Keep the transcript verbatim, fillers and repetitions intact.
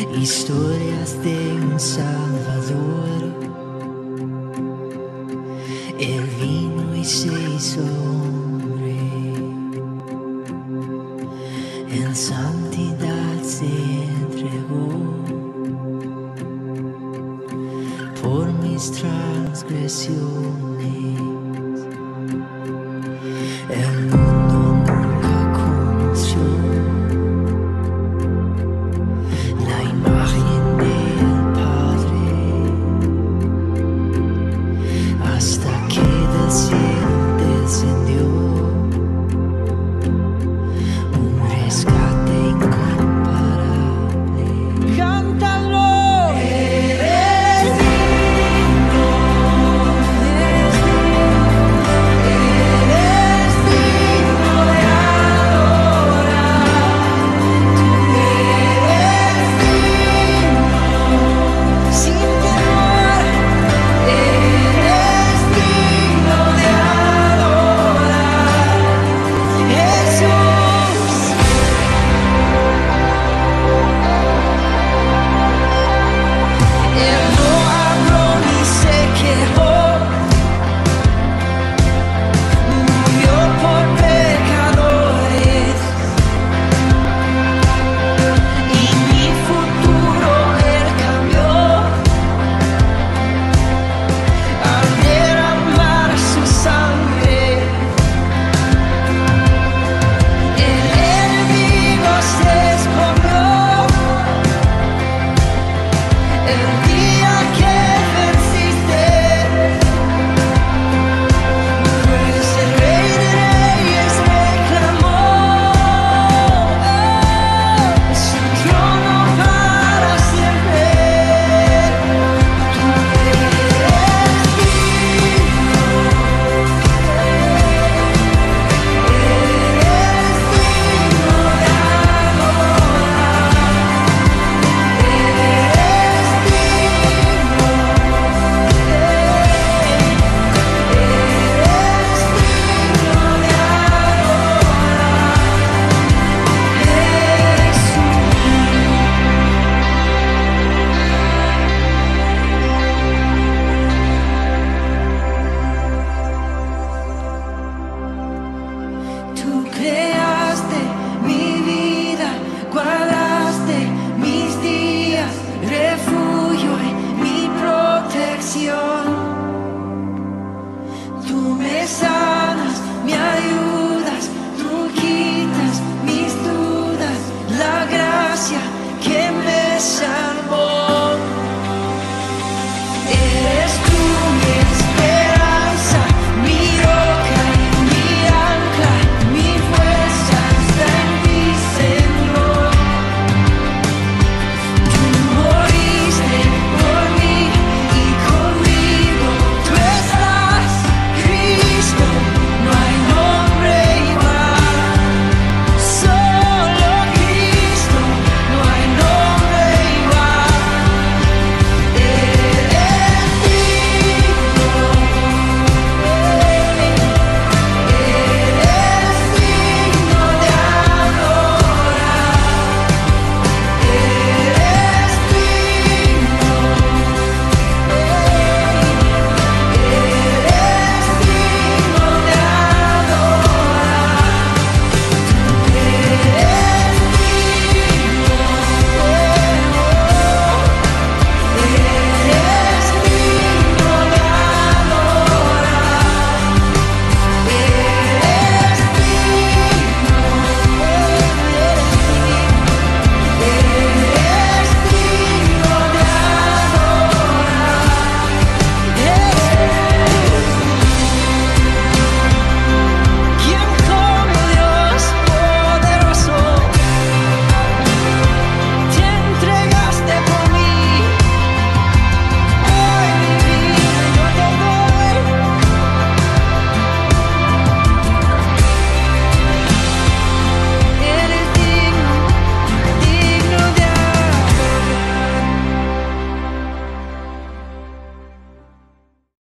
Historias de un Salvador. Él vino y se hizo hombre, en santidad se entregó por mis transgresiones. El mundo nunca conoció la imagen del Padre hasta que del cielo descendió un rescate incomparable. ¡Cántalo! Eres digno, eres digno, eres digno de adorar. Tú eres digno, sin temor, eres digno de adorar, Jesús. Él no habló ni se quejó, murió por pecadores, y mi futuro Él cambió al derramar su sangre. El enemigo se escondió el día que venciste, pues el Rey de Reyes reclamó su trono para siempre. Tú eres digno, eres digno de adorar, eres digno, eres digno de adorar, Jesús. Tú creaste mi vida, guardaste mis días, refugio y mi protección. Tú me sanas, me ayudas, tú quitas mis dudas, la gracia que me sana.